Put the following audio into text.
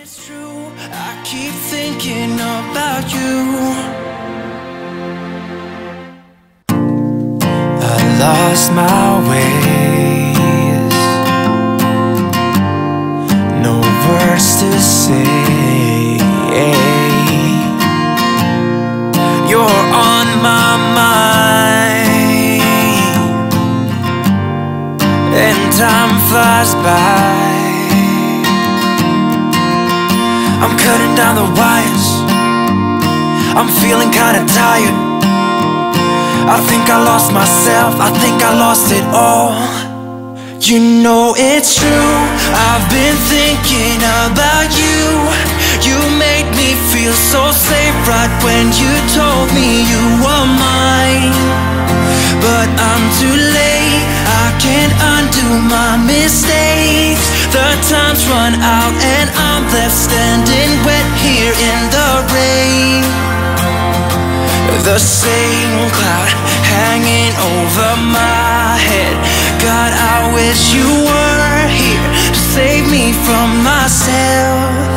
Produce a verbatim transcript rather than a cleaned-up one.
It's true, I keep thinking about you. I lost my ways, no words to say. You're on my mind, and time flies by. I'm cutting down the wires, I'm feeling kinda tired. I think I lost myself, I think I lost it all. You know it's true, I've been thinking about you. You made me feel so safe right when you told me you were mine. But I'm too late, I can't undo my mistakes. The time's run out and I'm left standing wet here in the rain. The same cloud hanging over my head. God, I wish you were here to save me from myself.